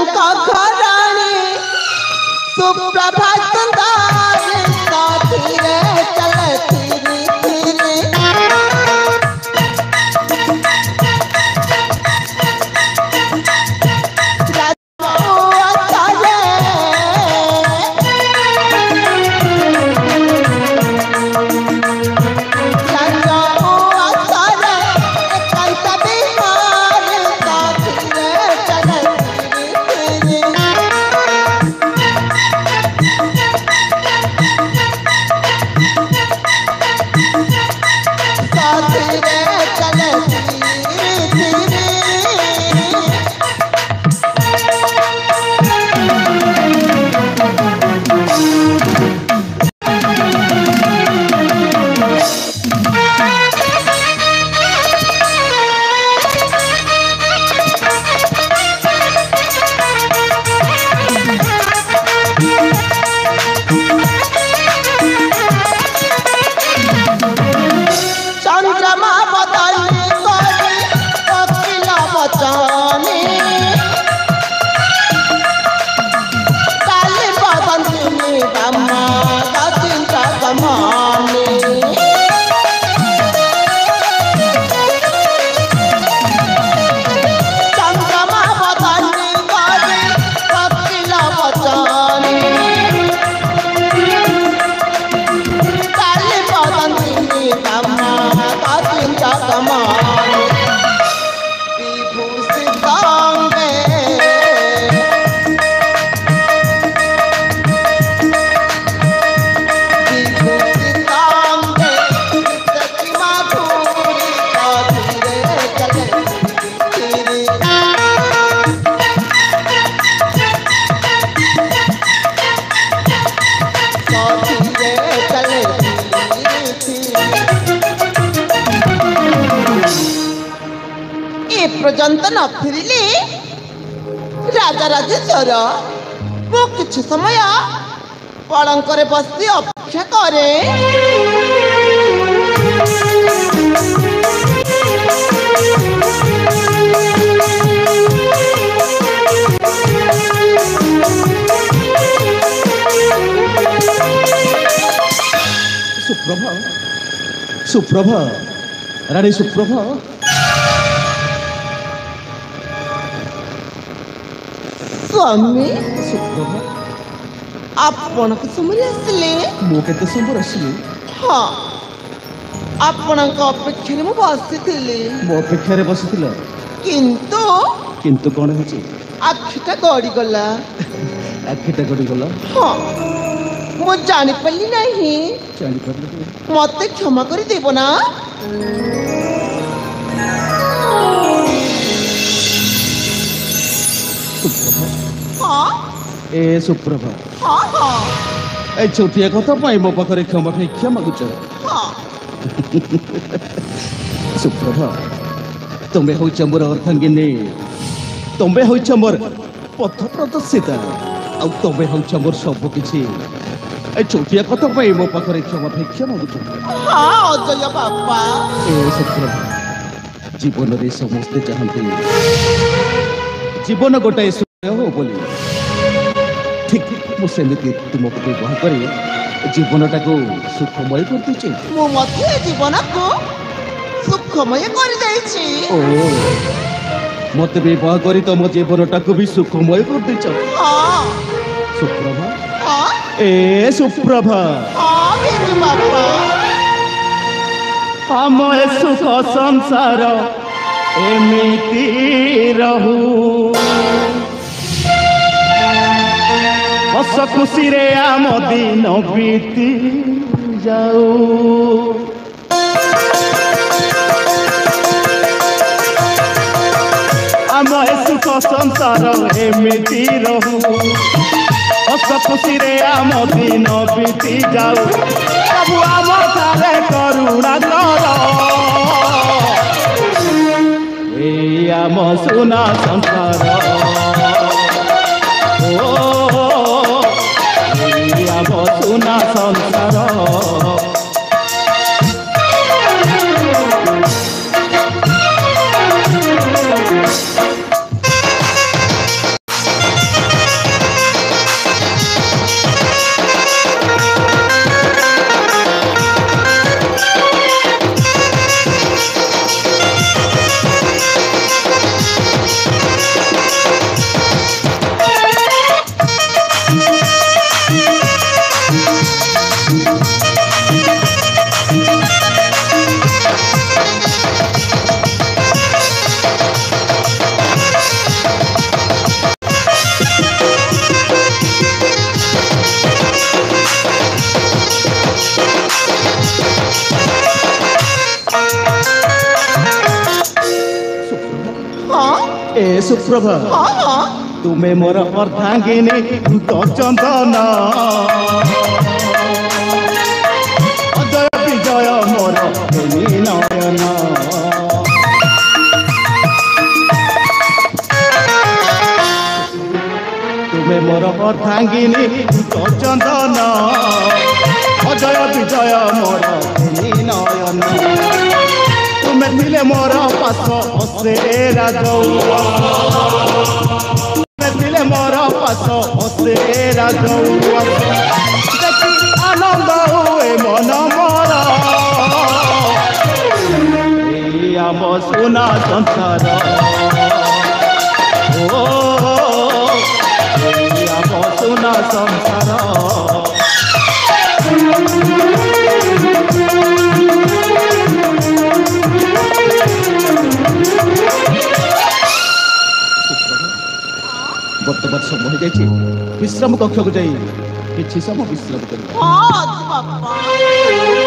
का घरानी सुप्रभात सुंदर साथी रे चलती रीति पर्यंत न फिरले राजा राजेश्वर मु किछि समय पलंकरे बसी अपेक्षा करे सुप्रभा सुप्रभा रानी सुप्रभा स्वामी सुप्रभा आपण समय आसिले मो केते समय आसिले हाँ आपण अपेक्षा मु बसी मो अपेक्षा बसी किंतु किंतु कौन है आखिटा गड़ी गला आखिटा गड़ी गला हाँ मु जानी पाली नहीं जानी पाली मते क्षमा कर देबो ना हाँ ए सुप्रभा हाँ हाँ ए छोटिया कथा पाई मो पाखरे क्षमा मागुच हाँ सुप्रभा तुम्हें होइछ मोर अर्थांगिनी तुम्हें होइछ मोर पथ प्रदर्शिता आ तुम्हें होइछ मोर सब किछि ए छोटिया कथा पाई मो पाखरे क्षमा मागुच हाँ अजय बापा ए सुप्रभा जीवन रे समस्त चाहते जीवन गोटाए हो बोली ठीक मुझे तुमको व्यवहार कर जीवनटा को सुखमय कर दीचे मो मते जीवन को सुखमय कर देछि ओ मत व्यवहार करी तुम जीवनटा को भी सुखमय कर दीच हां सुप्रभा हां ए सुप्रभा हां मेरे बाबा हम सुख संसार एमिति रहू हस खुशी रे आम दिन बीती जाऊ आम सुख संसार एमिति रहू हस खुशी रे आम दिन बीती जाऊ प्रभु आम थारे करुणा कर ए आम सुना संसार सुना संसार ଏ ସୁପ୍ରଭା ହଁ ହଁ ତୁମେ ମୋର ଅର୍ଦ୍ଧାଙ୍ଗିନୀ ତ ଚନ୍ଦନ ଅଜୟ ବିଜୟ ମୋର ପ୍ରେମୀ ନୟନ ତୁମେ ମୋର ଅର୍ଦ୍ଧାଙ୍ଗିନୀ ତ ଚନ୍ଦନ ଅଜୟ ବିଜୟ ମୋର ପ୍ରେମୀ ନୟନ ତୁମେ ଥିଲେ ମୋର ପାଶ ହସେ ରାଜୌଆ ତୁମେ ଥିଲେ ମୋର ପାଶ ହସେ ରାଜୌଆ ଦେଖି ଆନନ୍ଦ ହୁଏ ମନ ମୋର ଏଇ ଆମ ସୁନା ସଂସାର ଓ ଏଇ ଆମ ସୁନା ସଂସାର ବର୍ତ୍ତମାନ ସମୟ ହୋଇଯାଇଛି ବିଶ୍ରାମ କକ୍ଷକୁ ଯାଇ କିଛି ସମୟ ବିଶ୍ରାମ କରିବା ହଁ ବାପା